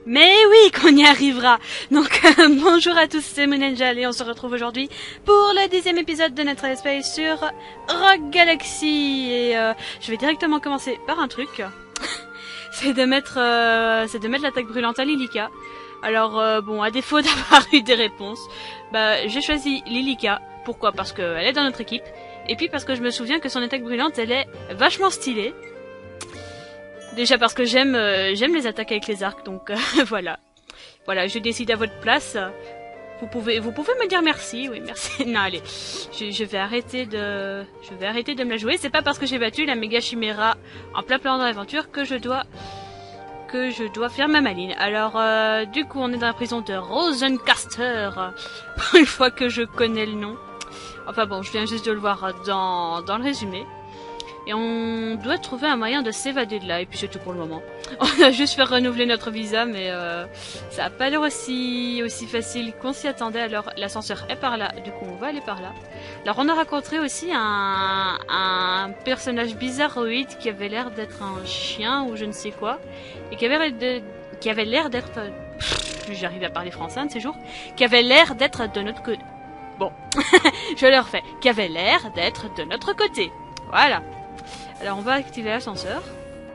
Mais oui, qu'on y arrivera. Donc bonjour à tous, c'est Moonangel et on se retrouve aujourd'hui pour le 10e épisode de notre space sur Rogue Galaxy. Et je vais directement commencer par un truc. c'est de mettre l'attaque brûlante à Lilika. Alors bon, à défaut d'avoir eu des réponses, j'ai choisi Lilika. Pourquoi? Parce qu'elle est dans notre équipe. Et puis parce que je me souviens que son attaque brûlante, elle est vachement stylée. Déjà parce que j'aime les attaques avec les arcs, donc voilà. Voilà, je décide à votre place. Vous pouvez me dire merci, oui merci. Non allez, je vais arrêter de me la jouer. C'est pas parce que j'ai battu la méga chiméra en plein plan d'aventure que je dois faire ma maline. Alors du coup on est dans la prison de Rosencaster. Pour une fois que je connais le nom. Enfin bon, je viens juste de le voir dans le résumé. Et on doit trouver un moyen de s'évader de là, et puis c'est tout pour le moment. On a juste fait renouveler notre visa, mais ça a pas l'air aussi facile qu'on s'y attendait. Alors l'ascenseur est par là, du coup on va aller par là. Alors on a rencontré aussi un personnage bizarroïde qui avait l'air d'être un chien ou je ne sais quoi, et qui avait l'air d'être... J'arrive à parler français un de ces jours. Qui avait l'air d'être de notre côté. Bon, je le refais. Qui avait l'air d'être de notre côté. Voilà. Alors on va activer l'ascenseur.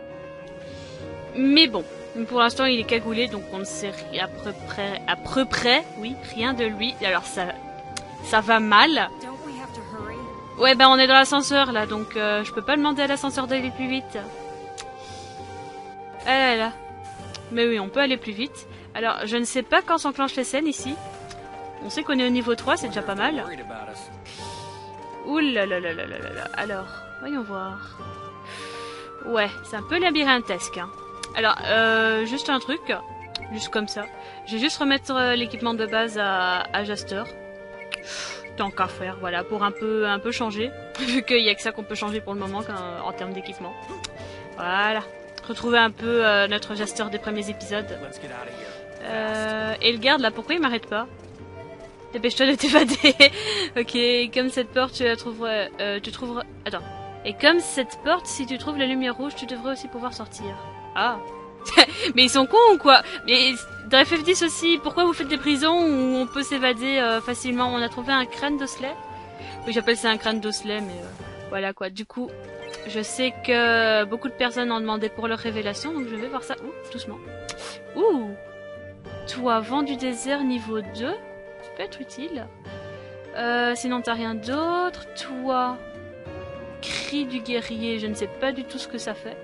Mais bon, pour l'instant il est cagoulé, donc on ne sait à peu près, oui, rien de lui. Alors ça va mal. Ouais, on est dans l'ascenseur là, donc je peux pas demander à l'ascenseur d'aller plus vite. Ah là là. Mais oui, on peut aller plus vite. Alors je ne sais pas quand s'enclenchent les scènes ici. On sait qu'on est au niveau 3, c'est déjà pas mal. Ouh là là là là là là. Alors, voyons voir. Ouais, c'est un peu labyrinthesque. Hein. Alors, juste un truc, juste comme ça. Je vais juste remettre l'équipement de base à Jaster. Tant qu'à faire, voilà, pour un peu changer. Vu qu'il n'y a que ça qu'on peut changer pour le moment en termes d'équipement. Voilà. Retrouver un peu notre Jaster des premiers épisodes. Et le garde là, pourquoi il m'arrête pas? Dépêche-toi de t'évader. Ok, comme cette porte, tu la trouveras... Attends. Et comme cette porte, si tu trouves la lumière rouge, tu devrais aussi pouvoir sortir. Ah. Mais ils sont cons ou quoi? Mais dans FF10 aussi, pourquoi vous faites des prisons où on peut s'évader facilement? On a trouvé un crâne d'osselet. Oui, j'appelle ça un crâne d'osselet, mais voilà quoi. Du coup, je sais que beaucoup de personnes en demandaient pour leur révélation, donc je vais voir ça. Ouh, doucement. Ouh. Toi, vent du désert niveau 2. Ça peut être utile. Sinon, t'as rien d'autre. Toi... Cri du guerrier, je ne sais pas du tout ce que ça fait.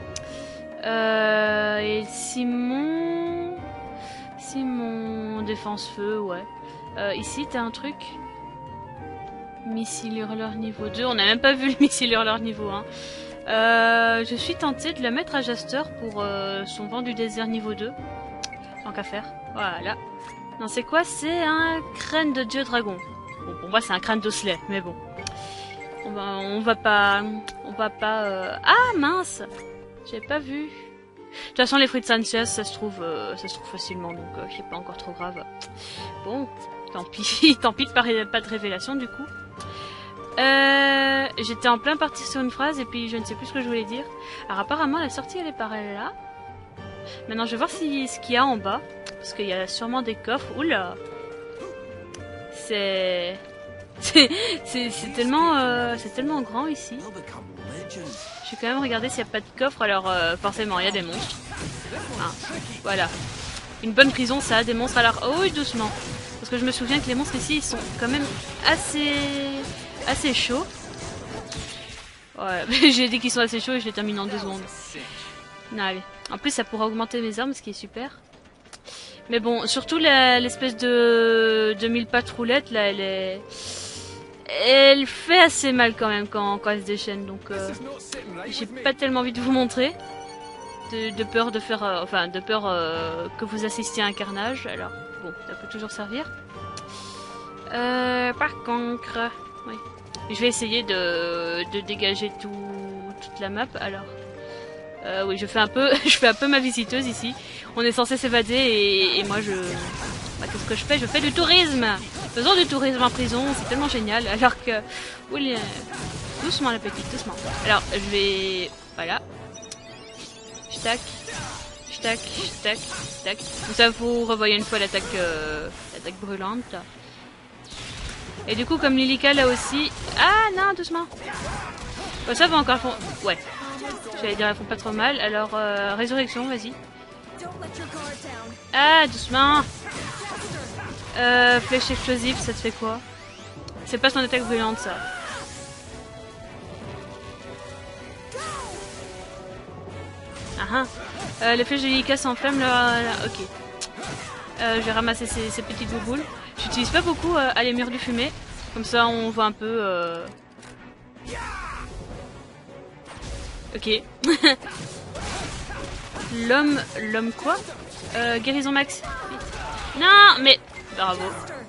Et Simon... Défense feu, ouais. Ici, t'as un truc. Missile hurleur niveau 2. On n'a même pas vu le missile hurleur niveau 1. Je suis tentée de la mettre à Jaster pour son vent du désert niveau 2. Tant qu'à faire. Voilà. Non, c'est quoi? C'est un crâne de dieu dragon. Bon, pour moi, c'est un crâne d'osselet, mais bon. On va pas... Ah, mince! J'ai pas vu. De toute façon, les fruits de Sanchez, ça se trouve facilement, donc c'est pas encore trop grave. Bon, tant pis. Tant pis de pas de révélation, du coup. J'étais en plein parti sur une phrase, et puis je ne sais plus ce que je voulais dire. Alors, apparemment, la sortie, elle est par là. Maintenant, je vais voir ce qu'il y a en bas. Parce qu'il y a sûrement des coffres. Oula! C'est tellement grand ici. Je vais quand même regarder s'il n'y a pas de coffre. Alors forcément il y a des monstres. Ah, voilà. Une bonne prison ça a des monstres. Alors oh oui, doucement. Parce que je me souviens que les monstres ici ils sont quand même assez chauds. Ouais, j'ai dit qu'ils sont assez chauds et je les termine en 2 secondes. Non, allez. En plus ça pourra augmenter mes armes, ce qui est super. Mais bon, surtout l'espèce de 1000 pattes roulettes là, elle fait assez mal quand même quand elle se déchaîne, donc j'ai pas tellement envie de vous montrer, de peur de faire, que vous assistiez à un carnage. Alors bon, ça peut toujours servir. Par contre, oui, je vais essayer de dégager toute la map. Alors oui, je fais un peu ma visiteuse ici. On est censé s'évader et moi qu'est-ce que je fais? Je fais du tourisme. Faisons du tourisme en prison, c'est tellement génial. Alors que... Oui, doucement la petite, doucement. Alors, je vais... Voilà. Je tac, tac, tac. Donc ça, vous revoyez une fois l'attaque brûlante. Et du coup, comme Lilika là aussi... Ah non, doucement. Bon, ça va encore... Ouais. J'allais dire, elles font pas trop mal. Alors, résurrection, vas-y. Ah, doucement. Flèche explosive, ça te fait quoi? C'est pas son attaque brûlante, ça. Ah ah. Les flèches de Lilika s'enflamment là. Ok. Je vais ramasser ces petites bouboules. J'utilise pas beaucoup les murs de fumée. Comme ça, on voit un peu... Ok. L'homme quoi? Guérison max. Non, mais... Bravo.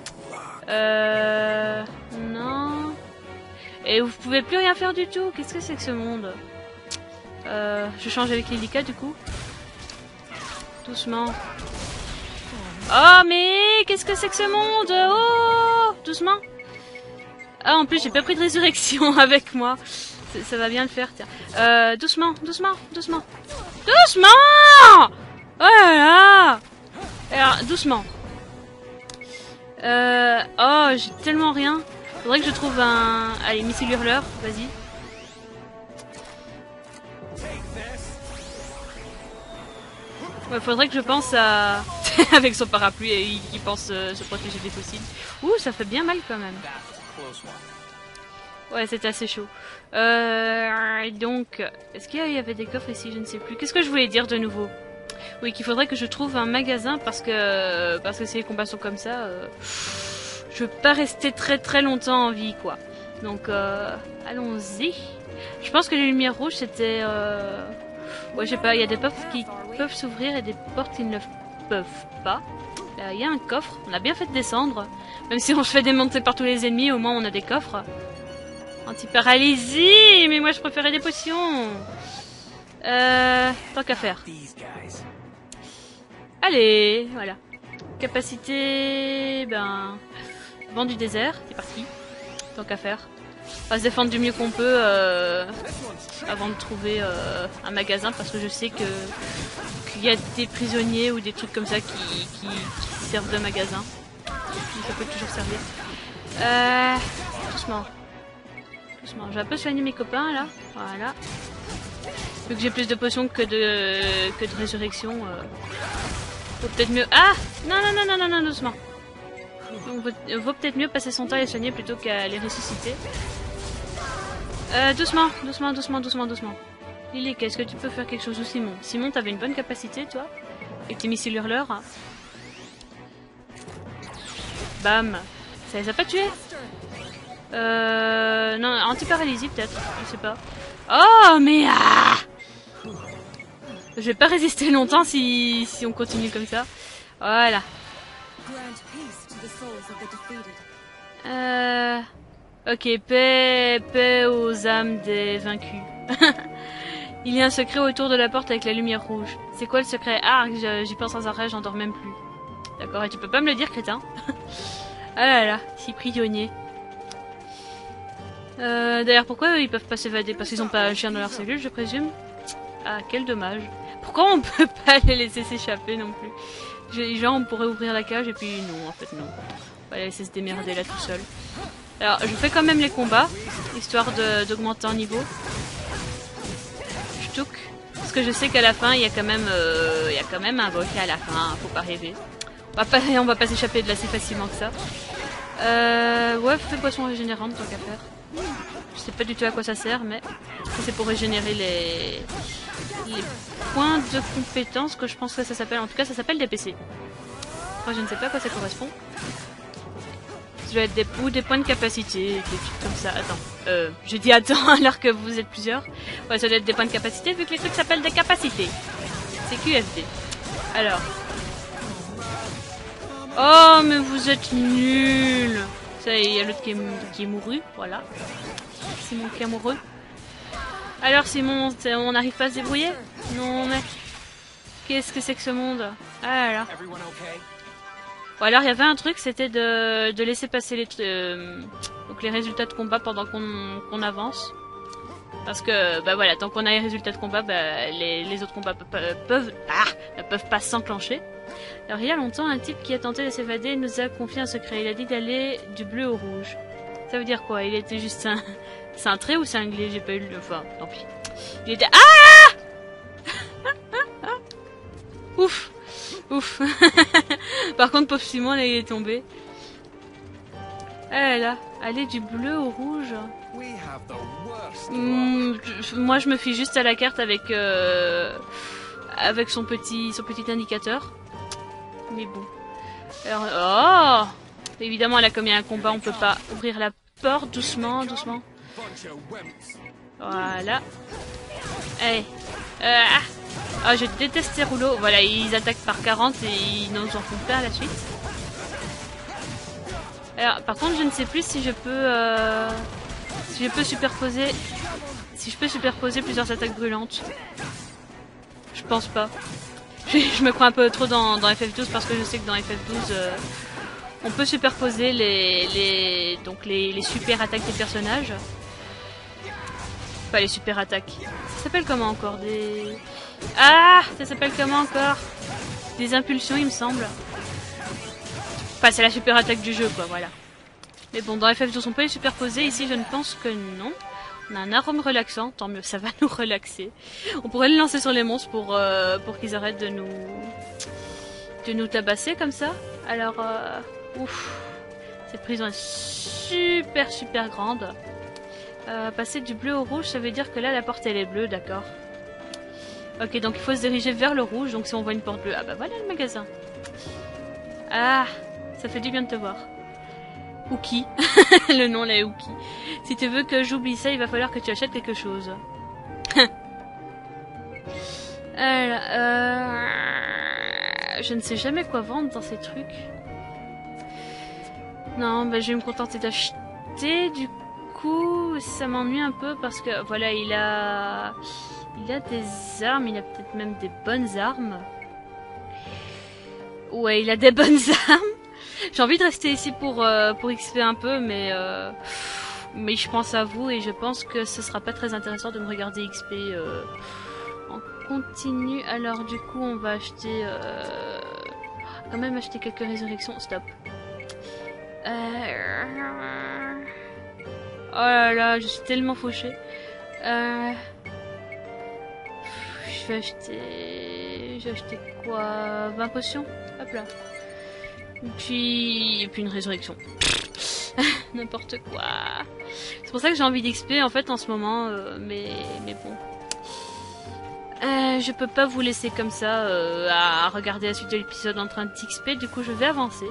Non. Et vous pouvez plus rien faire du tout. Qu'est-ce que c'est que ce monde? Je change avec Lilika du coup. Doucement. Oh mais qu'est-ce que c'est que ce monde? Oh, doucement. Ah en plus j'ai pas pris de résurrection avec moi. Ça va bien le faire tiens. Doucement, doucement, doucement. Doucement. Oh là là. Alors doucement. Oh j'ai tellement rien. Faudrait que je trouve un... Allez, missile hurleur, vas-y. Ouais, faudrait que je pense à... Avec son parapluie et il pense se protéger des fossiles. Ouh, ça fait bien mal quand même. Ouais, c'était assez chaud. Donc, est-ce qu'il y avait des coffres ici? Je ne sais plus. Qu'est-ce que je voulais dire de nouveau? Oui, qu'il faudrait que je trouve un magasin parce que si les combats sont comme ça, je veux pas rester très longtemps en vie, quoi. Donc, allons-y. Je pense que les lumières rouges, c'était... Ouais, je sais pas, il y a des portes qui peuvent s'ouvrir et des portes qui ne le peuvent pas. Il y a un coffre, on a bien fait de descendre. Même si on se fait démonter par tous les ennemis, au moins on a des coffres. Anti-paralysie, mais moi je préférais des potions. Tant qu'à faire. Allez, voilà. Capacité, vent du désert, c'est parti. Tant qu'à faire. On va se défendre du mieux qu'on peut avant de trouver un magasin parce que je sais qu'il y a des prisonniers ou des trucs comme ça qui servent de magasin. Donc ça peut toujours servir. Doucement. Doucement. Je vais un peu soigner mes copains là. Voilà. Vu que j'ai plus de potions que de résurrection. Faut peut-être mieux. Ah non, doucement. Il vaut peut-être mieux passer son temps à les soigner plutôt qu'à les ressusciter. Doucement. Lily, est-ce que tu peux faire quelque chose? Ou Simon? Simon, t'avais une bonne capacité, toi? Et tes missiles hurleurs. Bam. Ça les a pas tués? Non, anti-paralysie peut-être. Je sais pas. Oh, mais ah! Je vais pas résister longtemps si on continue comme ça. Voilà. Ok, paix aux âmes des vaincus. Il y a un secret autour de la porte avec la lumière rouge. C'est quoi le secret? Ah, j'y pense sans arrêt, j'en dors même plus. D'accord, et tu peux pas me le dire, crétin? Ah là là, si prisonnier. D'ailleurs, pourquoi eux, ils peuvent pas s'évader? Parce qu'ils ont pas un chien dans leur cellule, je présume. Ah, quel dommage. Pourquoi on peut pas les laisser s'échapper non plus? Genre, on pourrait ouvrir la cage et puis non, en fait non. On va les laisser se démerder là tout seul. Alors, je fais quand même les combats, histoire d'augmenter en niveau. Je touque. Parce que je sais qu'à la fin, il y a quand même un boss à la fin, faut pas rêver. On va pas s'échapper de là si facilement que ça. Ouais, fais poisson régénérante tant qu'à faire. Je sais pas du tout à quoi ça sert, mais c'est pour régénérer les points de compétences que je pense que ça s'appelle. En tout cas, ça s'appelle des PC. Après, je ne sais pas à quoi ça correspond. Ça doit être des points de capacité, des trucs comme ça. Attends, je dis attends alors que vous êtes plusieurs. Ouais, ça doit être des points de capacité vu que les trucs s'appellent des capacités. C'est QFD. Alors. Oh, mais vous êtes nuls. Ça, il y a l'autre qui est mouru, voilà. Simon qui est amoureux. Alors Simon, on n'arrive pas à se débrouiller? Non mais... Qu'est-ce que c'est que ce monde? Ah là là. Bon alors il y avait un truc, c'était de laisser passer donc les résultats de combat pendant qu'on avance. Parce que, bah voilà, tant qu'on a les résultats de combat, bah, les autres combats ne peuvent pas s'enclencher. Alors il y a longtemps, un type qui a tenté de s'évader nous a confié un secret. Il a dit d'aller du bleu au rouge. Ça veut dire quoi? Il était juste un... C'est un trait ou cinglé? J'ai pas eu le... Enfin, tant pis. Il était... Ah Ouf. Ouf. Par contre, pauvre Simon, là, il est tombé. Ah là, aller du bleu au rouge. Moi, je me fie juste à la carte avec avec son petit indicateur. Mais bon. Alors, oh, évidemment, là, comme il y a un combat, on peut pas ouvrir la porte doucement, doucement. Voilà. Allez. Ah, je déteste ces rouleaux. Voilà, ils attaquent par 40 et ils nous en font plein à la suite. Alors, par contre, je ne sais plus si je peux superposer... Si je peux superposer plusieurs attaques brûlantes. Je pense pas. Je me crois un peu trop dans FF12 parce que je sais que dans FF12, on peut superposer les super attaques des personnages. Pas les super attaques. Ça s'appelle comment encore? Des... Ah, ça s'appelle comment encore? Des impulsions, il me semble. Enfin, c'est la super attaque du jeu, quoi, voilà. Mais bon, dans FF12, on peut les superposer. Ici, je ne pense que non. On a un arôme relaxant, tant mieux, ça va nous relaxer. On pourrait le lancer sur les monstres pour qu'ils arrêtent de nous tabasser comme ça. Alors, ouf, cette prison est super super grande. Passer du bleu au rouge, ça veut dire que là la porte elle est bleue, d'accord. Ok, donc il faut se diriger vers le rouge, donc si on voit une porte bleue, ah bah voilà le magasin. Ah, ça fait du bien de te voir. Ouki. Le nom là est Ouki. Si tu veux que j'oublie ça, il va falloir que tu achètes quelque chose. Alors, je ne sais jamais quoi vendre dans ces trucs. Non, bah, je vais me contenter d'acheter. Du coup, ça m'ennuie un peu parce que voilà, il a des armes, il a peut-être même des bonnes armes. Ouais, il a des bonnes armes. J'ai envie de rester ici pour XP un peu, mais je pense à vous et je pense que ce sera pas très intéressant de me regarder XP en continu. Alors du coup, on va acheter quand même acheter quelques résurrections. Stop. Oh là là, je suis tellement fauchée. Je vais acheter quoi? 20 potions. Hop là. Et puis une résurrection. N'importe quoi. C'est pour ça que j'ai envie d'XP en fait en ce moment, mais bon. Je peux pas vous laisser comme ça à regarder la suite de l'épisode en train d'XP, du coup je vais avancer.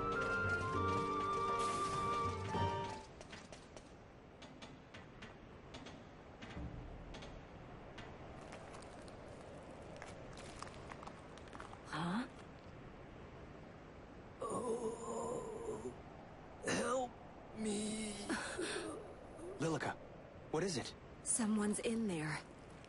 Lilica, what is it? Someone's in there.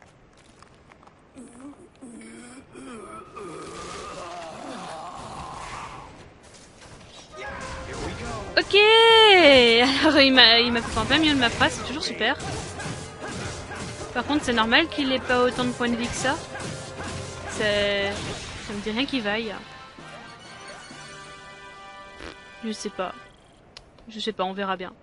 Ok. Alors il m'a fait en plein milieu de ma phrase, c'est toujours super. Par contre c'est normal qu'il ait pas autant de points de vie que ça. Ça me dit rien qu'il vaille. Je sais pas, on verra bien.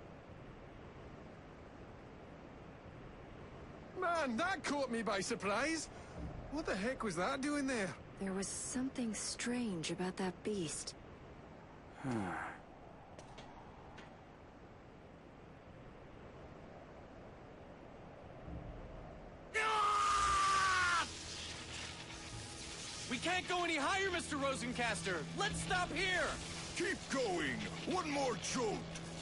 Man, that caught me by surprise. What the heck was that doing there? There was something strange about that beast. We can't go any higher, Mr. Rosencaster. Let's stop here. Keep going. One more jolt.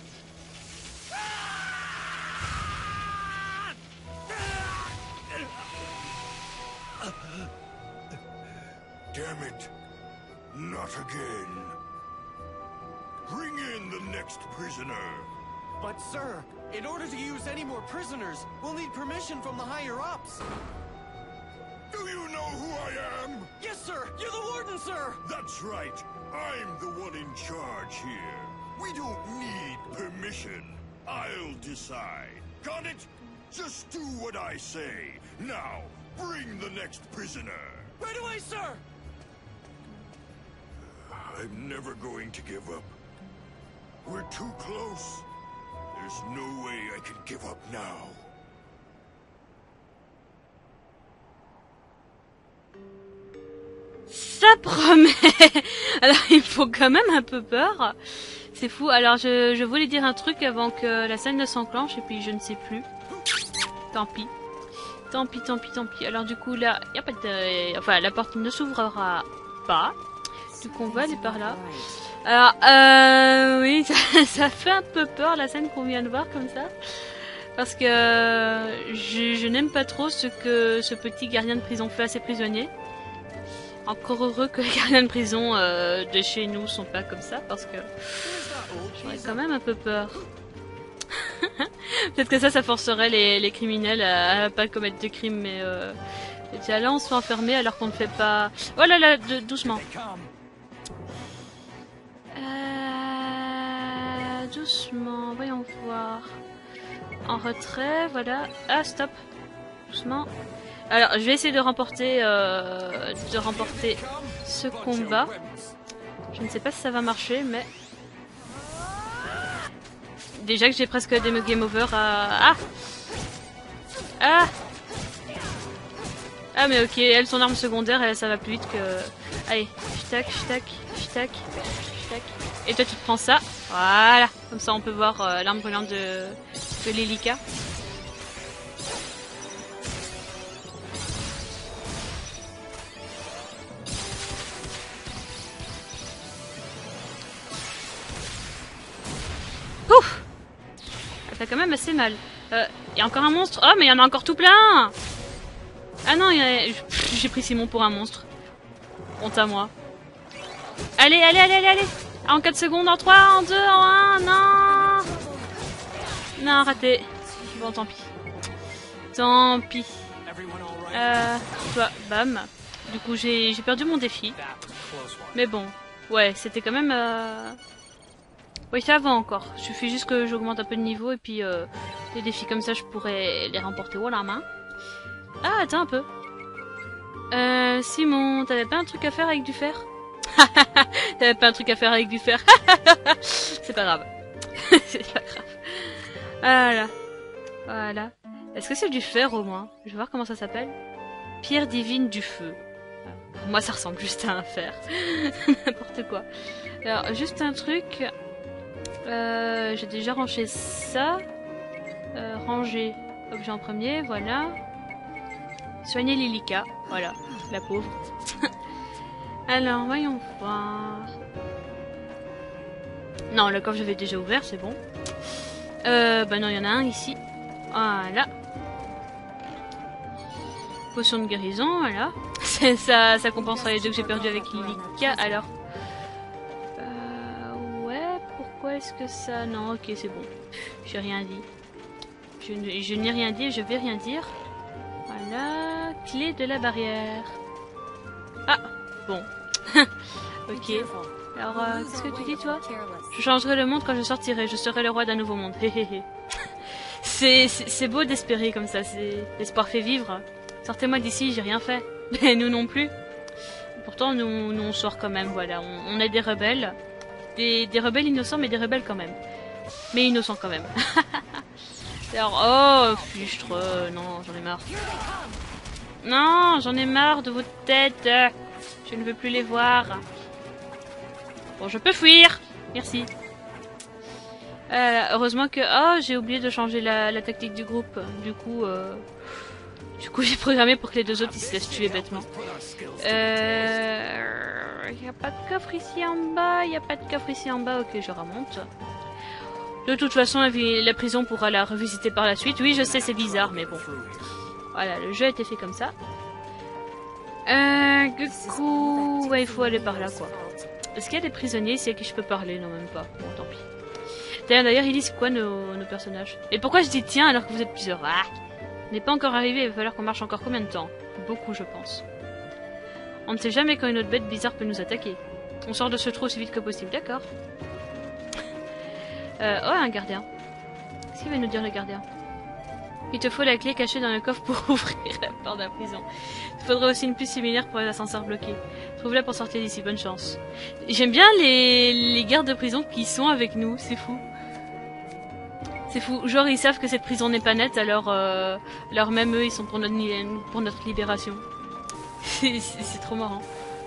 Damn it. Not again. Bring in the next prisoner. But, sir, in order to use any more prisoners, we'll need permission from the higher-ups. Do you know who I am? Yes, sir. You're the warden, sir. That's right. I'm the one in charge here. We don't need permission. I'll decide. Got it? Just do what I say. Now, bring the next prisoner. Right away, sir! I'm never going to give up. We're too close. There's no way I can give up now. Ça promet. Alors il faut quand même un peu peur. C'est fou. Alors je voulais dire un truc avant que la scène ne s'enclenche et puis je ne sais plus. Tant pis. Tant pis, tant pis, tant pis. Alors du coup là, il y a pas de... Enfin la porte ne s'ouvrira pas. Du coup on va aller par là. Alors oui, ça fait un peu peur la scène qu'on vient de voir comme ça. Parce que je n'aime pas trop ce que ce petit gardien de prison fait à ses prisonniers. Encore heureux que les gardiens de prison de chez nous sont pas comme ça, parce que j'aurais quand même un peu peur. Peut-être que ça forcerait les criminels à pas commettre de crimes, mais déjà là on se fait enfermer alors qu'on ne fait pas... Oh là là, doucement. Doucement, voyons voir. En retrait, voilà. Ah, stop. Doucement. Alors, je vais essayer de remporter ce combat. Je ne sais pas si ça va marcher, mais... Déjà que j'ai presque des game over à... Ah mais ok, elle, son arme secondaire, ça va plus vite que... Allez, tac, tac, tac, tac. Et toi, tu te prends ça. Voilà. Comme ça, on peut voir l'arme brûlante de Lelica. Ouf! Ça fait quand même assez mal. Il y a encore un monstre. Oh, mais il y en a encore tout plein! Ah non, j'ai pris Simon pour un monstre. Honte à moi. Allez, allez, allez, allez, allez! En 4 secondes, en 3, en 2, en 1, non! Non, raté. Bon, tant pis. Tant pis. Bam. Du coup, j'ai perdu mon défi. Mais bon, ouais, c'était quand même... Oui, ça va encore. Il suffit juste que j'augmente un peu de niveau et puis les défis comme ça, je pourrais les remporter haut la main. Ah, attends un peu. Simon, t'avais pas un truc à faire avec du fer? T'avais pas un truc à faire avec du fer? C'est pas grave. C'est pas grave. Voilà. Voilà. Est-ce que c'est du fer au moins? Je vais voir comment ça s'appelle. Pierre divine du feu. Pour moi, ça ressemble juste à un fer. N'importe quoi. Alors, juste un truc... j'ai déjà rangé ça. Ranger objet en premier, voilà. Soigner Lelica, voilà, la pauvre. Alors, voyons voir. Non, le coffre j'avais déjà ouvert, c'est bon. Bah non, il y en a un ici. Voilà. Potion de guérison, voilà. ça compensera les deux que j'ai perdus avec Lelica, alors... Pourquoi est-ce que ça... Non, ok, c'est bon. J'ai rien dit. Je n'ai rien dit et je vais rien dire. Voilà. Clé de la barrière. Ah, bon. Ok. Alors, qu'est-ce que tu dis, toi? Je changerai le monde quand je sortirai. Je serai le roi d'un nouveau monde. C'est beau d'espérer comme ça. L'espoir fait vivre. Sortez-moi d'ici, j'ai rien fait. Mais nous non plus. Pourtant, nous on sort quand même, voilà. On est des rebelles. Des rebelles innocents, mais des rebelles quand même. Mais innocents quand même. Alors, oh, fichtre, non, j'en ai marre. Non, j'en ai marre de vos têtes. Je ne veux plus les voir. Bon, je peux fuir. Merci. Heureusement que... Oh, j'ai oublié de changer la tactique du groupe. Du coup, j'ai programmé pour que les deux autres ils se laissent tuer bêtement. Il n'y a pas de coffre ici en bas. Il n'y a pas de coffre ici en bas. Ok, je remonte. De toute façon, la prison pourra la revisiter par la suite. Oui, je sais, c'est bizarre, mais bon. Voilà, le jeu a été fait comme ça. Du coup... Ouais, il faut aller par là, quoi. Est-ce qu'il y a des prisonniers ici à qui je peux parler? Non, même pas. Bon, tant pis. D'ailleurs, il dit c'est quoi nos personnages? Et pourquoi je dis tiens alors que vous êtes plusieurs? Ah, on n'est pas encore arrivé, il va falloir qu'on marche encore combien de temps? Beaucoup, je pense. On ne sait jamais quand une autre bête bizarre peut nous attaquer. On sort de ce trou aussi vite que possible, d'accord. Oh, un gardien. Qu'est-ce qu'il va nous dire, le gardien? Il te faut la clé cachée dans le coffre pour ouvrir la porte de la prison. Il faudra aussi une puce similaire pour les ascenseurs bloqués. Trouve-la pour sortir d'ici, bonne chance. J'aime bien les gardes de prison qui sont avec nous, c'est fou. C'est fou, genre ils savent que cette prison n'est pas nette, alors même eux ils sont pour notre libération. C'est trop marrant.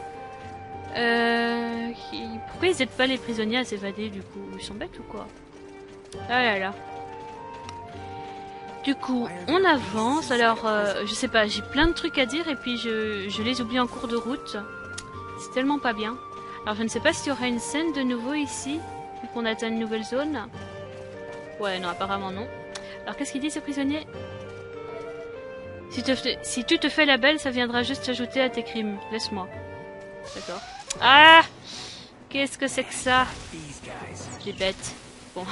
Pourquoi ils aident pas les prisonniers à s'évader du coup? Ils sont bêtes ou quoi? Ah là là. Du coup, on avance. Alors, je sais pas, j'ai plein de trucs à dire et puis je les oublie en cours de route. C'est tellement pas bien. Alors, je ne sais pas s'il y aura une scène de nouveau ici, vu qu'on atteint une nouvelle zone. Ouais, non, apparemment non. Alors, qu'est-ce qu'il dit ce prisonnier? Si tu te fais la belle, ça viendra juste s'ajouter à tes crimes. Laisse-moi. D'accord. Ah! Qu'est-ce que c'est que ça? Les bêtes. Bon.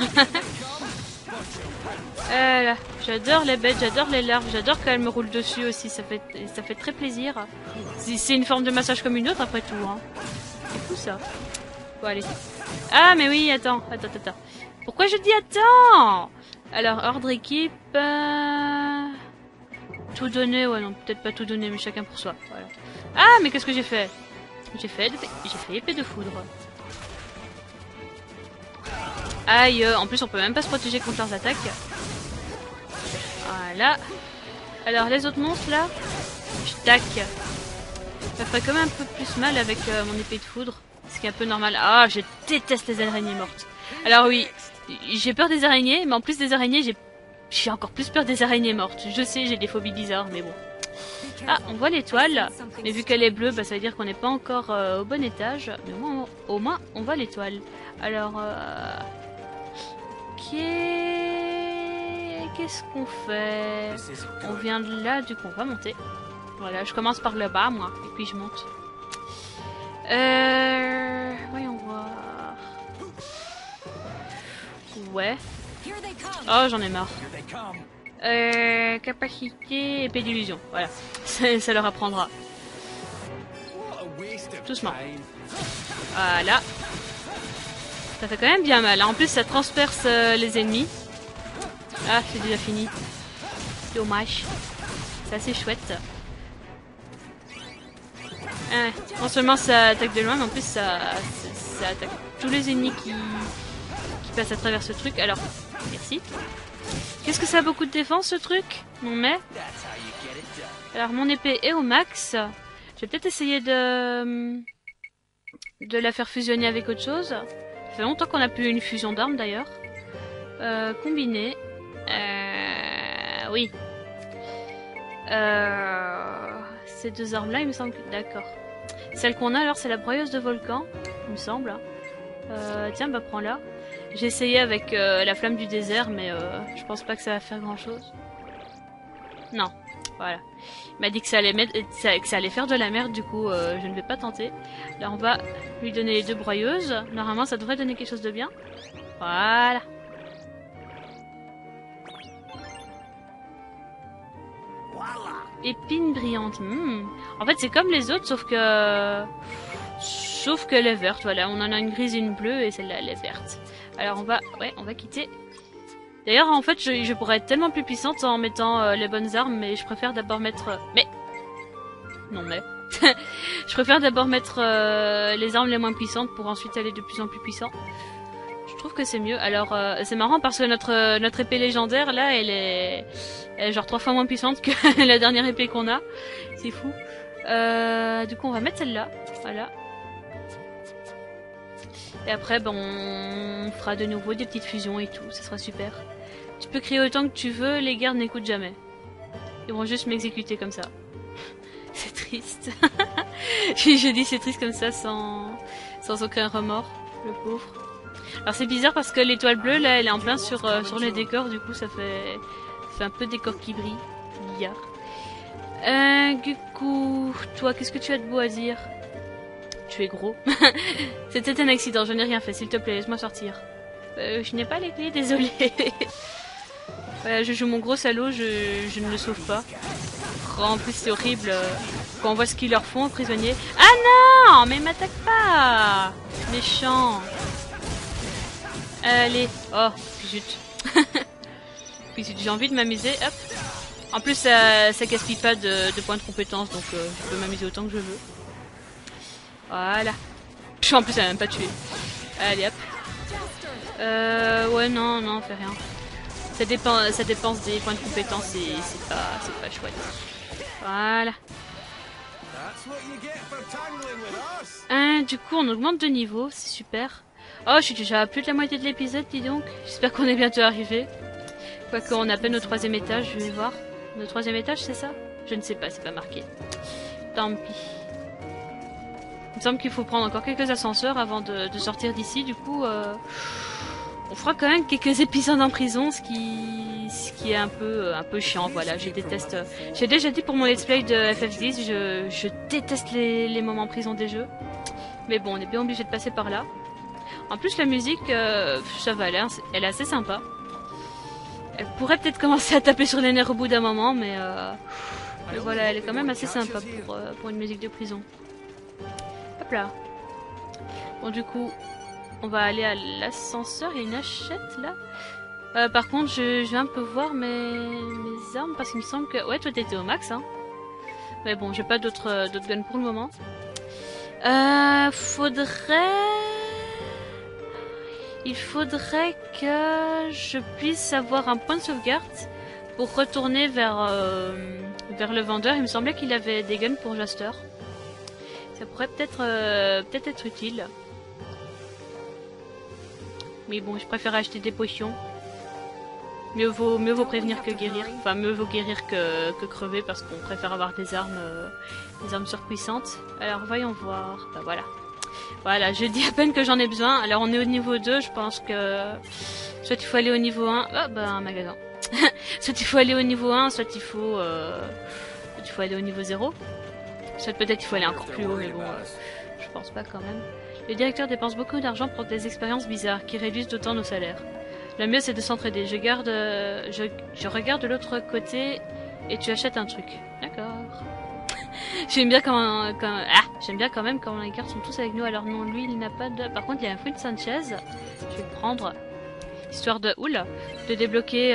Là, j'adore les bêtes, j'adore les larves, j'adore quand elles me roulent dessus aussi, ça fait très plaisir. C'est une forme de massage comme une autre après tout, hein. C'est fou ça. Bon allez. Ah mais oui, attends. Pourquoi je dis attends? Alors, ordre équipe... Tout donner, ouais non, peut-être pas tout donner, mais chacun pour soi, voilà. Ah mais qu'est-ce que j'ai fait? J'ai fait épée de foudre. Aïe, en plus on peut même pas se protéger contre leurs attaques. Voilà. Alors les autres monstres là, je tac. Ça ferait quand même un peu plus mal avec mon épée de foudre. Ce qui est un peu normal. Ah, je déteste les araignées mortes. Alors oui, j'ai peur des araignées, mais en plus des araignées, j'ai encore plus peur des araignées mortes. Je sais, j'ai des phobies bizarres, mais bon. Ah, on voit l'étoile. Mais vu qu'elle est bleue, bah, ça veut dire qu'on n'est pas encore au bon étage. Mais au moins, on voit l'étoile. Alors, qu'est-ce qu'on fait? On vient de là, du coup, on va monter. Voilà, je commence par le bas, moi, et puis je monte. Voyons voir. Ouais. Oh, j'en ai marre. Capacité, épée d'illusion. Voilà, ça leur apprendra. Doucement. Voilà. Ça fait quand même bien mal. En plus, ça transperce les ennemis. Ah, c'est déjà fini. Dommage. C'est assez chouette. Non seulement ça attaque de loin, mais en plus ça attaque tous les ennemis qui passent à travers ce truc. Alors, merci. Qu'est-ce que ça a beaucoup de défense ce truc? Non mais. Alors mon épée est au max. Je vais peut-être essayer de la faire fusionner avec autre chose. Ça fait longtemps qu'on n'a plus une fusion d'armes d'ailleurs. Combiner. Oui. Ces deux armes là il me semble que... D'accord. Celle qu'on a alors c'est la broyeuse de volcan. Il me semble. Tiens bah prends-la. J'ai essayé avec la flamme du désert, mais je pense pas que ça va faire grand chose. Non, voilà. Il m'a dit que ça allait faire de la merde, du coup je ne vais pas tenter. Là on va lui donner les deux broyeuses. Normalement ça devrait donner quelque chose de bien. Voilà. Épine brillante. En fait c'est comme les autres, sauf que elle est verte. Voilà, on en a une grise et une bleue, et celle-là elle est verte. Alors on va quitter. D'ailleurs en fait je pourrais être tellement plus puissante en mettant les bonnes armes, mais je préfère d'abord mettre... je préfère d'abord mettre les armes les moins puissantes pour ensuite aller de plus en plus puissant. Je trouve que c'est mieux. Alors c'est marrant parce que notre épée légendaire là elle est genre 3 fois moins puissante que la dernière épée qu'on a. C'est fou. Du coup on va mettre celle-là. Voilà. Et après, ben, on fera de nouveau des petites fusions et tout, ça sera super. Tu peux crier autant que tu veux, les gardes n'écoutent jamais. Ils vont juste m'exécuter comme ça. C'est triste. Je dis c'est triste comme ça, sans aucun remords, le pauvre. Alors c'est bizarre parce que l'étoile bleue, là, elle est en plein sur les décors, du coup ça fait un peu décor qui brille. Billard. Du coup, toi, qu'est-ce que tu as de beau à dire? Tu es gros. C'était un accident, je n'ai rien fait, s'il te plaît, laisse-moi sortir. Je n'ai pas les clés, désolé. Voilà, je joue mon gros salaud, je ne le sauve pas. Oh, en plus c'est horrible quand on voit ce qu'ils leur font aux prisonniers. Ah non, mais m'attaque pas. Méchant. Allez, oh, zut. Puis si j'ai envie de m'amuser, hop. En plus, ça gaspille pas de points de compétence, donc je peux m'amuser autant que je veux. Voilà. En plus, elle m'a même pas tué. Allez, hop. Ouais, non, fais rien. Ça dépense des points de compétence et c'est pas chouette. Voilà. Du coup, on augmente de niveau, c'est super. Oh, je suis déjà à plus de la moitié de l'épisode, dis donc. J'espère qu'on est bientôt arrivé. Quoique, on a à peine au 3e étage, je vais voir. Le 3e étage, c'est ça? Je ne sais pas, c'est pas marqué. Tant pis. Il me semble qu'il faut prendre encore quelques ascenseurs avant de sortir d'ici. Du coup, on fera quand même quelques épisodes en prison, ce qui est un peu chiant. Voilà, je déteste. J'ai déjà dit pour mon let's play de FF10, je déteste les moments en prison des jeux. Mais bon, on est bien obligé de passer par là. En plus, la musique, ça va, elle est assez sympa. Elle pourrait peut-être commencer à taper sur les nerfs au bout d'un moment, mais voilà, elle est quand même assez sympa pour une musique de prison. Hop là. Bon, du coup, on va aller à l'ascenseur. Il y a une hachette là. Par contre, je vais un peu voir mes armes parce qu'il me semble que... Ouais, toi t'étais au max, hein. Mais bon, j'ai pas d'autres guns pour le moment. Il faudrait que je puisse avoir un point de sauvegarde pour retourner vers le vendeur. Il me semblait qu'il avait des guns pour Jaster. Ça pourrait peut-être être utile. Mais bon, je préfère acheter des potions. Mieux vaut prévenir que guérir. Enfin, mieux vaut guérir que crever parce qu'on préfère avoir des armes surpuissantes. Alors, voyons voir. Bah voilà. Voilà, je dis à peine que j'en ai besoin. Alors, on est au niveau 2, je pense que... Soit il faut aller au niveau 1... Ah, bah, un magasin. Soit il faut aller au niveau 1, soit il faut aller au niveau 0. Soit peut-être il faut aller encore plus haut, mais bon, je pense pas quand même. Le directeur dépense beaucoup d'argent pour des expériences bizarres qui réduisent d'autant nos salaires. Le mieux c'est de s'entraider. Je regarde de l'autre côté et tu achètes un truc. D'accord. J'aime bien j'aime bien quand même quand les cartes sont tous avec nous. Alors non, lui il n'a pas de... Par contre il y a un Fruit Sanchez. Je vais le prendre. Histoire de... Oula. De débloquer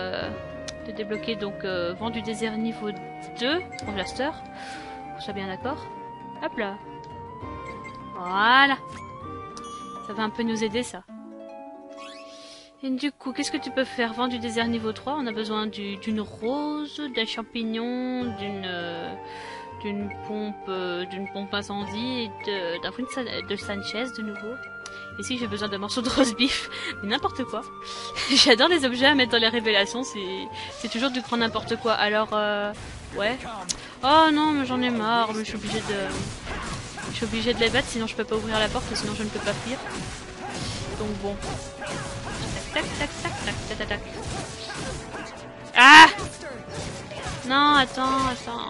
donc Vent du désert niveau 2 pour Blaster. On soit bien d'accord. Hop là. Voilà. Ça va un peu nous aider ça. Et du coup, qu'est-ce que tu peux faire? Vent du désert niveau 3, on a besoin d'une rose, d'un champignon, d'une pompe incendie et d'un fruit de Sanchez de nouveau. Ici, j'ai besoin d'un morceau de roast beef, mais n'importe quoi. J'adore les objets à mettre dans les révélations, c'est toujours du grand n'importe quoi. Alors, ouais. Oh non, mais j'en ai marre, mais je suis obligée de les battre, sinon je peux pas ouvrir la porte, sinon je ne peux pas fuir. Donc bon. Tac, tac, tac, tac, tac, tac, tac. Ah! Non, attends.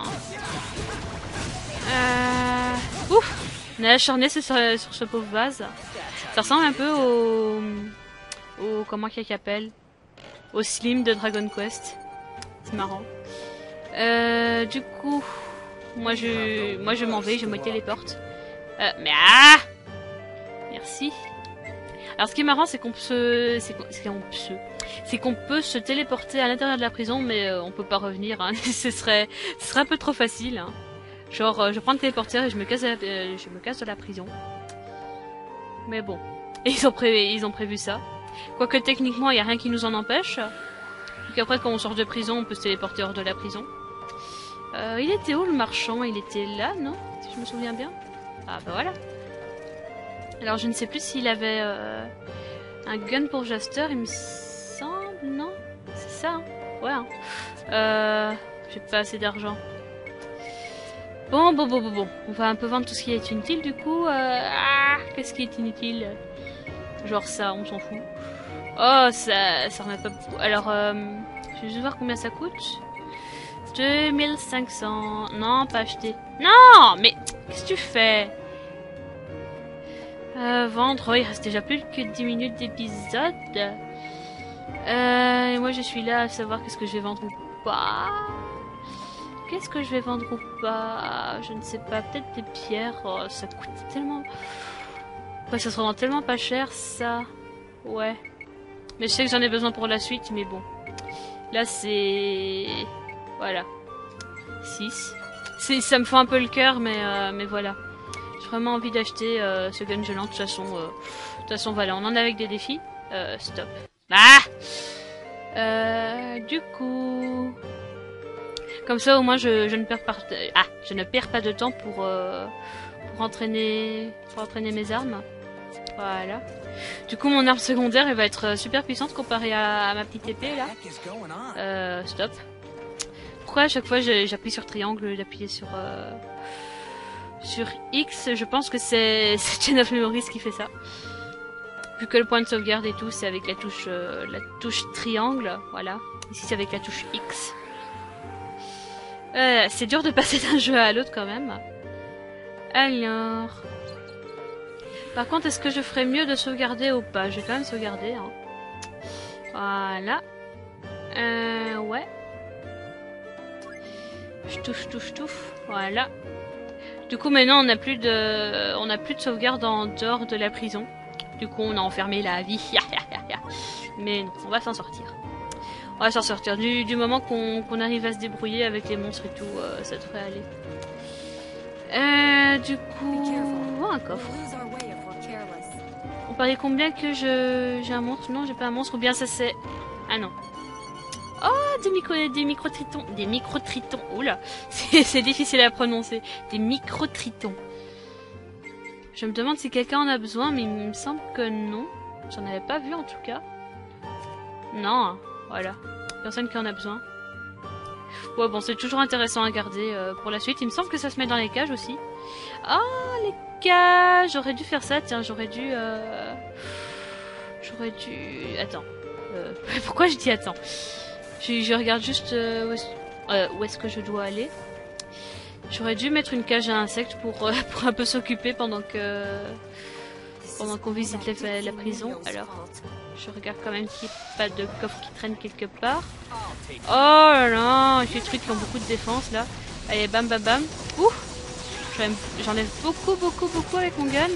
Ouf! On est acharné sur ce pauvre vase. Ça ressemble un peu au comment qu'il s'appelle? Au Slim de Dragon Quest. C'est marrant. Du coup, moi je m'en vais, je me téléporte. Mais ah! Merci. Alors ce qui est marrant, c'est qu'on peut se téléporter à l'intérieur de la prison, mais on peut pas revenir. Hein. ce serait un peu trop facile. Hein. Genre, je prends le téléporteur et je me casse de la prison. Mais bon, et ils ont prévu ça. Quoique techniquement, il y a rien qui nous en empêche. Donc après, quand on sort de prison, on peut se téléporter hors de la prison. Il était où le marchand? Il était là, non? Si je me souviens bien. Ah bah voilà. Alors je ne sais plus s'il avait un gun pour Jaster, il me semble, non? C'est ça, hein? Ouais. Hein. J'ai pas assez d'argent. Bon. On va un peu vendre tout ce qui est inutile du coup. Qu'est-ce qui est inutile? Genre ça, on s'en fout. Oh, ça remet pas beaucoup. Alors, je vais juste voir combien ça coûte. 2500. Non, pas acheté. Non, mais qu'est-ce que tu fais? Vendre, oh, il reste déjà plus que 10 minutes d'épisode. Et moi je suis là à savoir qu'est-ce que je vais vendre ou pas. Qu'est-ce que je vais vendre ou pas? Je ne sais pas, peut-être des pierres. Oh, ça coûte tellement... Ouais, ça se rend tellement pas cher ça. Ouais. Mais je sais que j'en ai besoin pour la suite, mais bon. Là, c'est... Voilà. 6. Ça me fait un peu le cœur, mais voilà. J'ai vraiment envie d'acheter ce gun gelant. De toute façon, voilà, on en a avec des défis. Stop. Ah du coup... Comme ça, au moins, je ne perds pas de temps pour entraîner mes armes. Voilà. Du coup, mon arme secondaire, elle va être super puissante comparée à ma petite épée, là. Stop. Pourquoi à chaque fois j'appuie sur triangle, d'appuyer sur X? Je pense que c'est Chain of Memories qui fait ça. Vu que le point de sauvegarde et tout, c'est avec la touche triangle, voilà. Ici, c'est avec la touche X. C'est dur de passer d'un jeu à l'autre quand même. Alors... Par contre, est-ce que je ferais mieux de sauvegarder ou pas? Je vais quand même sauvegarder. Hein. Voilà. Ouais. Je touche. Voilà. Du coup, maintenant, on n'a plus de sauvegarde en dehors de la prison. Du coup, on a enfermé la vie. Mais non, on va s'en sortir. On va s'en sortir. Du moment qu'on arrive à se débrouiller avec les monstres et tout, ça devrait aller. Du coup... Oh, un coffre. On parlait combien que j'ai un monstre? Non, j'ai pas un monstre. Ou bien ça c'est... Ah non. Oh, des micro-tritons. Des micro-tritons. Oula, c'est difficile à prononcer. Des micro-tritons. Je me demande si quelqu'un en a besoin, mais il me semble que non. J'en avais pas vu en tout cas. Non, voilà. Personne qui en a besoin. Ouais, bon, c'est toujours intéressant à garder pour la suite. Il me semble que ça se met dans les cages aussi. Ah, les cages. J'aurais dû faire ça, tiens. J'aurais dû... Attends. Pourquoi je dis attends? Je regarde juste où est-ce que je dois aller. J'aurais dû mettre une cage à insectes pour un peu s'occuper pendant qu'on visite la prison. Alors, je regarde quand même qu'il n'y ait pas de coffre qui traîne quelque part. Oh là là, ces trucs qui ont beaucoup de défense là. Allez, bam bam bam. Ouh, j'enlève beaucoup avec mon gun.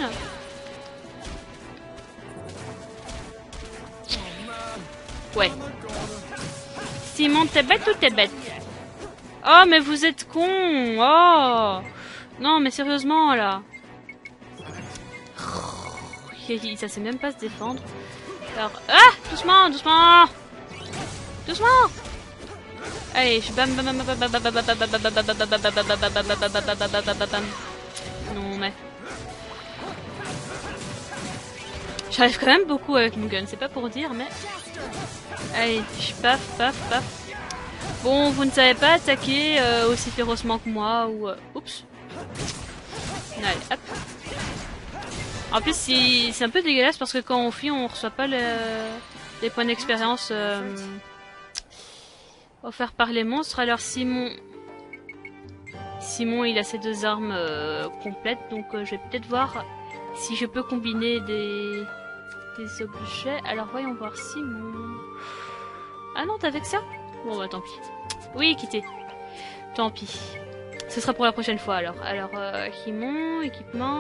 Ouais. Simon, t'es bête ou t'es bête? Oh, mais vous êtes con. Oh. Non, mais sérieusement, là. Ça sait même pas se défendre. Alors... Ah, doucement. Allez, je bam. Non, mais... J'arrive quand même beaucoup avec mon gun, c'est pas pour dire, mais... Allez, je paf. Bon, vous ne savez pas attaquer aussi férocement que moi, ou... Oups. Allez, hop. En plus, c'est un peu dégueulasse parce que quand on fuit, on reçoit pas les points d'expérience offerts par les monstres. Alors Simon, il a ses deux armes complètes, donc je vais peut-être voir si je peux combiner des objets. Alors voyons voir Simon. Ah non, t'as avec ça? Bon bah tant pis. Oui, quittez. Tant pis. Ce sera pour la prochaine fois alors. Alors, Simon, équipement...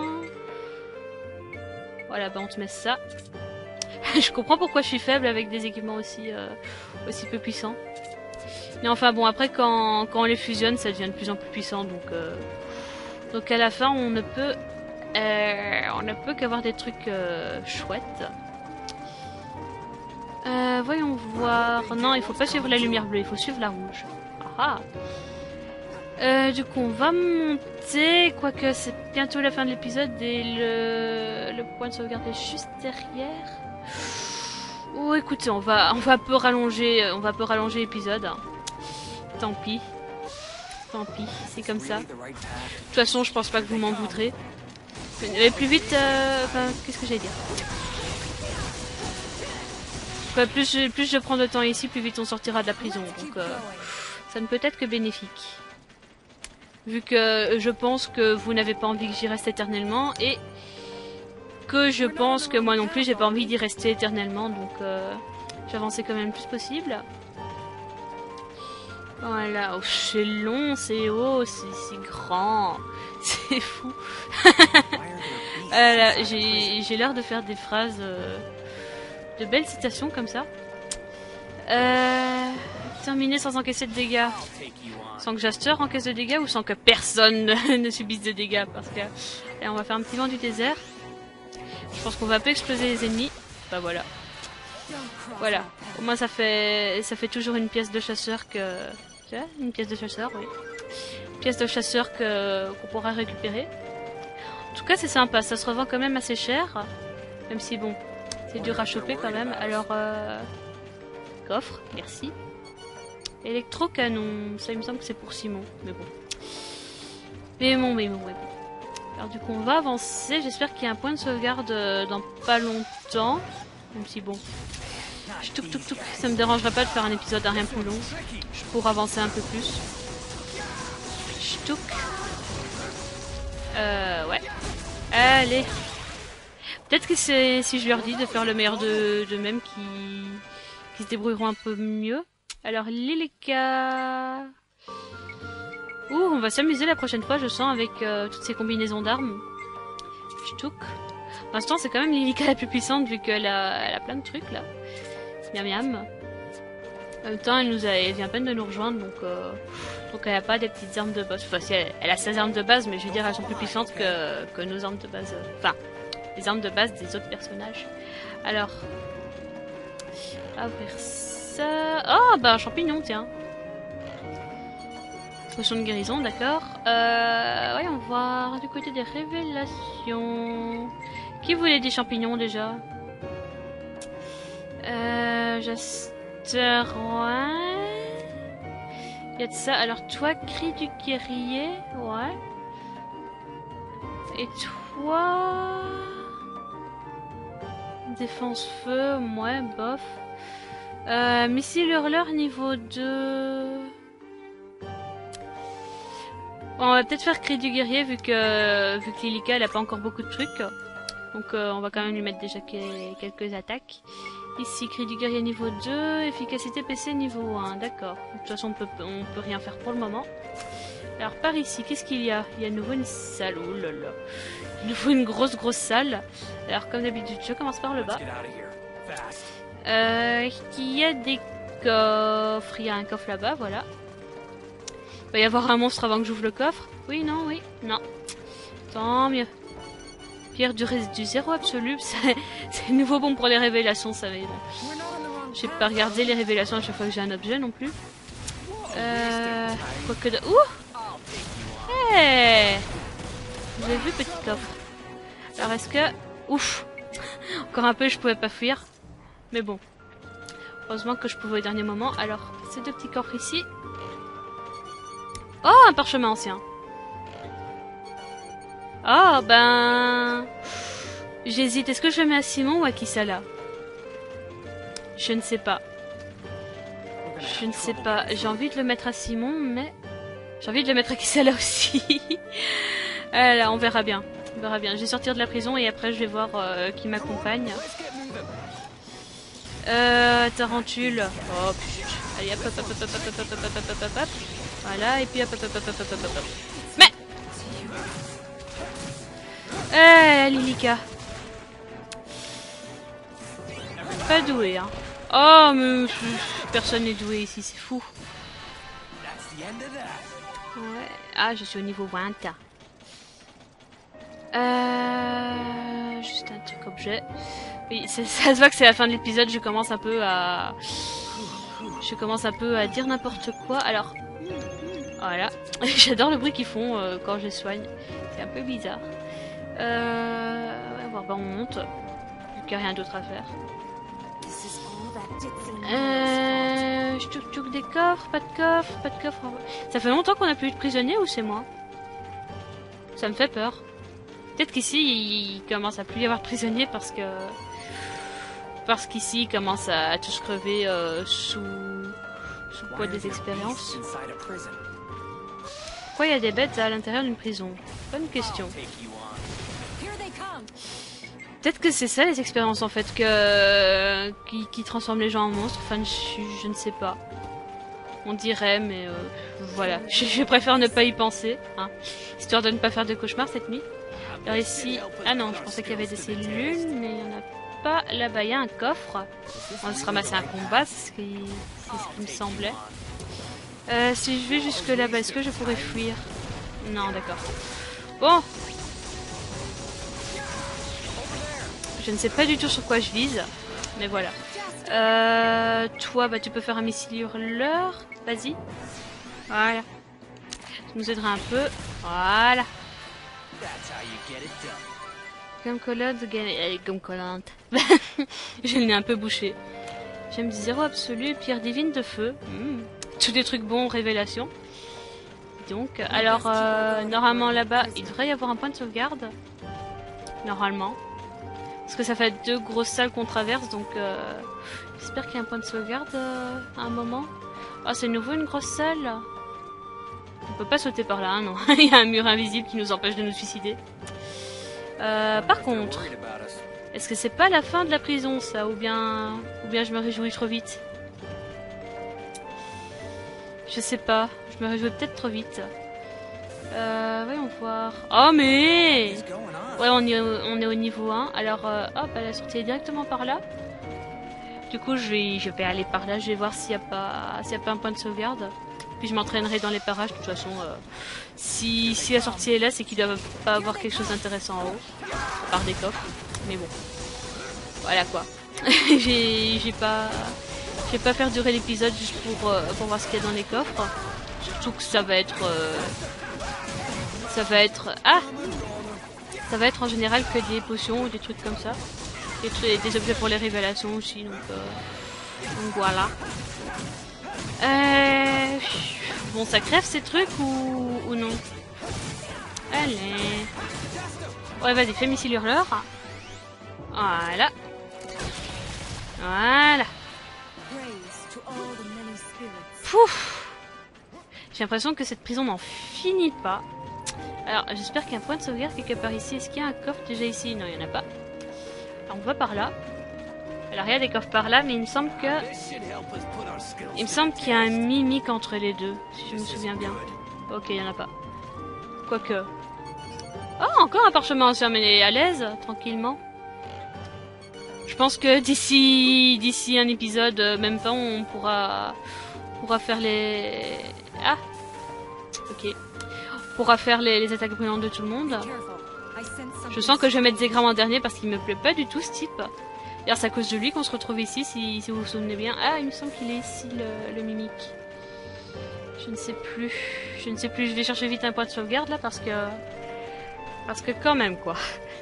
Voilà, bah on te met ça. Je comprends pourquoi je suis faible avec des équipements aussi peu puissants. Mais enfin bon, après quand on les fusionne, ça devient de plus en plus puissant. Donc à la fin, on ne peut qu'avoir des trucs chouettes. Voyons voir. Non, il faut pas suivre la lumière bleue, il faut suivre la rouge. Ah ah. Du coup, on va monter, quoique c'est bientôt la fin de l'épisode et le point de sauvegarde est juste derrière. Oh, écoutez, on va un peu rallonger l'épisode. Tant pis, c'est comme ça. De toute façon, je pense pas que vous m'en voudrez. Mais plus vite, enfin, qu'est-ce que j'allais dire? Enfin, plus je prends de temps ici, plus vite on sortira de la prison. Donc, ça ne peut être que bénéfique. Vu que je pense que vous n'avez pas envie que j'y reste éternellement et que je pense que moi non plus j'ai pas envie d'y rester éternellement, donc j'avançais quand même le plus possible. Voilà, oh, c'est long, c'est haut, c'est grand, c'est fou. Voilà, j'ai l'air de faire des phrases, de belles citations comme ça. terminer sans encaisser de dégâts. Sans que Jaster encaisse de dégâts ou sans que personne ne subisse de dégâts. Parce que là, on va faire un petit vent du désert. Je pense qu'on va peu exploser les ennemis. Bah voilà. Voilà. Au moins ça fait toujours une pièce de chasseur que... Tu vois, une pièce de chasseur, oui. Une pièce de chasseur qu'on pourra récupérer. En tout cas c'est sympa, ça se revend quand même assez cher. Même si bon, c'est dur à choper quand même. Alors, coffre, merci. Électro-canon, ça il me semble que c'est pour Simon, mais bon. Mais bon. Alors du coup on va avancer, j'espère qu'il y a un point de sauvegarde dans pas longtemps. Même si bon, ça me dérangerait pas de faire un épisode à rien plus long. Je pourrais avancer un peu plus. Ouais. Allez. Peut-être que c'est si je leur dis de faire le meilleur d'eux-mêmes qui se débrouilleront un peu mieux. Alors Lilika... Ouh, on va s'amuser la prochaine fois, je sens, avec toutes ces combinaisons d'armes. Pour l'instant, c'est quand même Lilika la plus puissante, vu qu'elle a plein de trucs, là. Miam miam. En même temps, elle vient à peine de nous rejoindre, donc elle a pas des petites armes de base. Enfin, si elle a ses armes de base, mais je veux dire, elles sont plus puissantes que nos armes de base. Enfin, les armes de base des autres personnages. Alors... ouvrir ça... Oh, bah, un champignon, tiens. Potion de guérison, d'accord. Voyons voir du côté des révélations. Qui voulait des champignons déjà? Jaster, ouais. Il y a de ça. Alors toi, cri du guerrier, ouais. Et toi... défense feu, ouais, bof. Missile hurleur niveau 2... Bon, on va peut-être faire cri du guerrier vu que Lilika elle a pas encore beaucoup de trucs. Donc on va quand même lui mettre déjà quelques attaques. Ici, cri du guerrier niveau 2, efficacité PC niveau 1, d'accord. De toute façon on peut rien faire pour le moment. Alors par ici, qu'est-ce qu'il y a? Il y a de nouveau une salle, oh là là. De nouveau une grosse salle. Alors comme d'habitude, je commence par le bas. Il y a des coffres, il y a un coffre là-bas, voilà. Il va y avoir un monstre avant que j'ouvre le coffre. Oui, non. Tant mieux. Pierre du zéro absolu. C'est nouveau bon pour les révélations, ça va. Bon. J'ai pas regardé les révélations à chaque fois que j'ai un objet non plus. Quoique de... Ouh! Hey! Vous avez vu, petit coffre? Alors, est-ce que... Ouf! Encore un peu, je pouvais pas fuir. Mais bon. Heureusement que je pouvais au dernier moment. Alors, ces deux petits coffres ici... Oh, un parchemin ancien. Oh, ben... J'hésite. Est-ce que je le mets à Simon ou à Kisala? Je ne sais pas. J'ai envie de le mettre à Simon, mais... j'ai envie de le mettre à Kisala aussi. Là, on verra bien. Je vais sortir de la prison et après je vais voir qui m'accompagne. Tarentule. Oh, putain. Allez, hop. Voilà, et puis hop. Mais Lilika. Pas doué, hein. Oh, mais personne n'est doué ici, c'est fou. Ouais. Ah, je suis au niveau 20. Juste un truc objet. Oui, ça se voit que c'est la fin de l'épisode, je commence un peu à dire n'importe quoi. Alors... Voilà. J'adore le bruit qu'ils font quand je les soigne. C'est un peu bizarre. On va voir, on monte. Vu qu'il n'y a rien d'autre à faire. Je des coffres, pas de coffre. Ça fait longtemps qu'on n'a plus eu de prisonniers ou c'est moi? Ça me fait peur. Peut-être qu'ici, il commence à plus y avoir de prisonniers parce qu'ici, ils commencent à tous crever sous le poids des expériences. Pourquoi il y a des bêtes à l'intérieur d'une prison? Bonne question. Peut-être que c'est ça les expériences en fait qui transforment les gens en monstres. Enfin, je ne sais pas. On dirait, mais voilà. Je préfère ne pas y penser, hein, histoire de ne pas faire de cauchemars cette nuit. Alors ici, ah non, je pensais qu'il y avait des cellules, mais il n'y en a pas, là-bas il y a un coffre. On va se ramasser un combat, c'est ce qui me semblait. Si je vais jusque là-bas, est-ce que je pourrais fuir? Non, d'accord. Bon. Je ne sais pas du tout sur quoi je vise, mais voilà. Toi, bah tu peux faire un missile hurleur. Vas-y. Voilà. Ça nous aidera un peu. Voilà. Comme collante, comme collante. Je l'ai un peu bouché. J'aime 0 absolu, pierre divine de feu. Tous des trucs bons, révélation. Donc, alors, normalement là-bas, il devrait y avoir un point de sauvegarde. Normalement. Parce que ça fait 2 grosses salles qu'on traverse, donc j'espère qu'il y a un point de sauvegarde à un moment. Ah, c'est nouveau une grosse salle. On peut pas sauter par là, hein, non. Il y a un mur invisible qui nous empêche de nous suicider. Par contre, est-ce que c'est pas la fin de la prison, ça, ou bien je me réjouis trop vite? Je sais pas, je me réjouis peut-être trop vite. Voyons voir. Oh mais ouais, on est au niveau 1. Alors, hop, la sortie est directement par là. Du coup, je vais aller par là. Je vais voir s'il n'y a pas un point de sauvegarde. Puis je m'entraînerai dans les parages. De toute façon, si la sortie est là, c'est qu'il doit pas avoir quelque chose d'intéressant en haut, à part des coffres. Mais bon, voilà quoi. j'ai pas faire durer l'épisode juste pour voir ce qu'il y a dans les coffres. Surtout que ça va être en général que des potions ou des trucs comme ça. Des objets pour les révélations aussi, donc voilà. Bon, ça crève ces trucs ou non? Allez. Ouais, vas-y, fais missile hurleur. Voilà. Voilà. Pouf. J'ai l'impression que cette prison n'en finit pas. Alors, j'espère qu'il y a un point de sauvegarde quelque part ici. Est-ce qu'il y a un coffre déjà ici? Non, il n'y en a pas. Alors, on va par là. Alors, il y a des coffres par là, mais il me semble qu'il y a un mimique entre les deux, si je me souviens bien. Ok, il n'y en a pas. Quoique. Oh, encore un parchemin ancien, mais à l'aise, tranquillement. Je pense que d'ici un épisode, même pas, on pourra faire les... Ah, ok. On pourra faire les attaques brûlantes de tout le monde. Je sens que je vais mettre Zegram en dernier parce qu'il me plaît pas du tout ce type. D'ailleurs, c'est à cause de lui qu'on se retrouve ici, si vous vous souvenez bien. Ah, il me semble qu'il est ici, le mimique. Je ne sais plus. Je vais chercher vite un point de sauvegarde là parce que quand même quoi.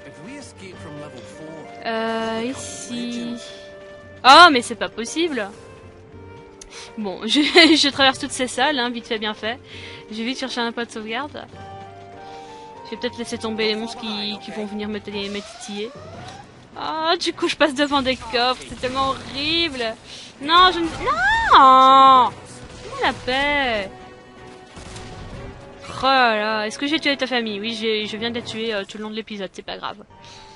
Ici. Oh, mais c'est pas possible. Bon, je traverse toutes ces salles, hein, vite fait bien fait. Je vais vite chercher un point de sauvegarde. Je vais peut-être laisser tomber les monstres qui vont venir me titiller. Ah, du coup je passe devant des coffres, c'est tellement horrible. Non, non, la paix. Oh là là, est-ce que j'ai tué ta famille? Oui, je viens de la tuer tout le long de l'épisode, c'est pas grave.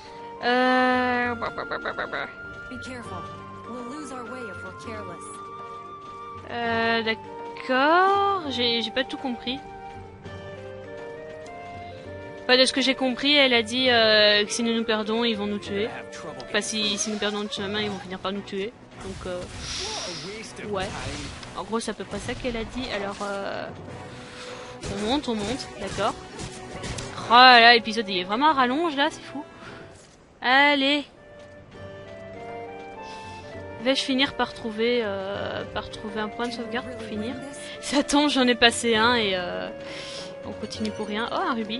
D'accord, j'ai pas tout compris. Pas de ce que j'ai compris, elle a dit que si nous perdons, ils vont nous tuer. Enfin, si nous perdons notre chemin, ils vont finir par nous tuer. Donc, ouais. En gros, c'est à peu près ça qu'elle a dit. Alors, on monte, d'accord. Oh là là, l'épisode il est vraiment à rallonge là, c'est fou. Allez. Vais-je finir par trouver un point de sauvegarde pour finir? Ça tombe, j'en ai passé un et on continue pour rien. Oh, un rubis.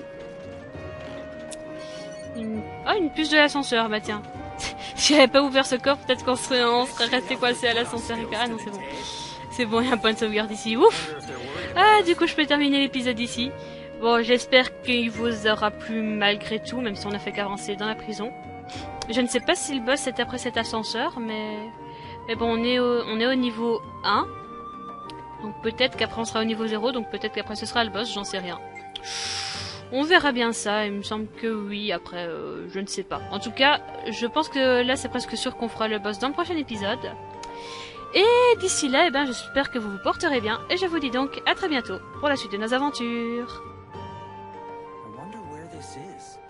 Une puce de l'ascenseur, bah tiens. Si j'avais pas ouvert ce coffre, peut-être qu'on serait resté coincé à l'ascenseur. Ah non, c'est bon. C'est bon, il y a un point de sauvegarde ici. Ouf! Ah, du coup, je peux terminer l'épisode ici. Bon, j'espère qu'il vous aura plu malgré tout, même si on a fait qu'avancer dans la prison. Je ne sais pas si le boss est après cet ascenseur, mais bon, on est au niveau 1. Donc peut-être qu'après on sera au niveau 0, donc peut-être qu'après ce sera le boss, j'en sais rien. On verra bien ça, il me semble que oui, après, je ne sais pas. En tout cas, je pense que là, c'est presque sûr qu'on fera le boss dans le prochain épisode. Et d'ici là, j'espère que vous vous porterez bien, et je vous dis donc à très bientôt pour la suite de nos aventures. I wonder where this is.